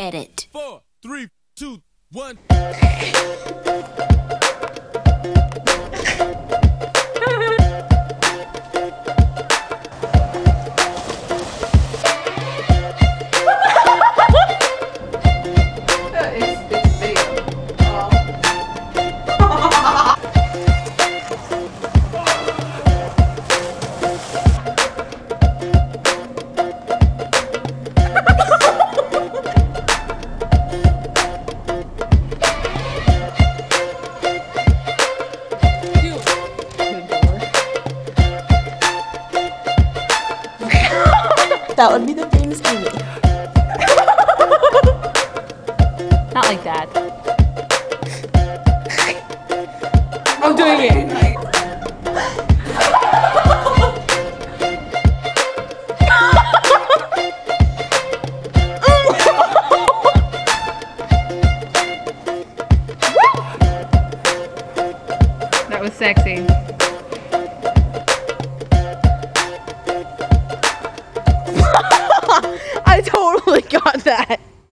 Edit. 4, 3, 2, 1. That would be the famous Amy. Not like that. I'm doing it. That was sexy. I totally got that.